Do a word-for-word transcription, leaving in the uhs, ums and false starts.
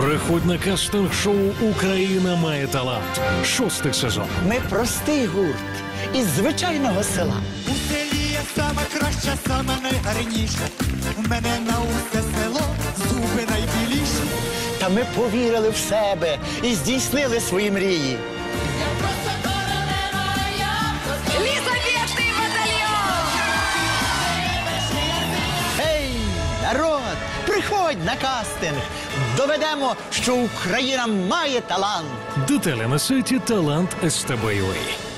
Приходь на кастинг-шоу «Україна має талант». Шостий сезон. Ми простий гурт із звичайного села. У селі я сама краща, сама найгарніша. У мене на усе село зуби найбіліші. Та ми повірили в себе і здійснили свої мрії. Лісовєтний батальйон! Ей, народ, приходь на кастинг. Доведемо, що Україна має талант. Деталі на сайті талант ес те бе точка ю а.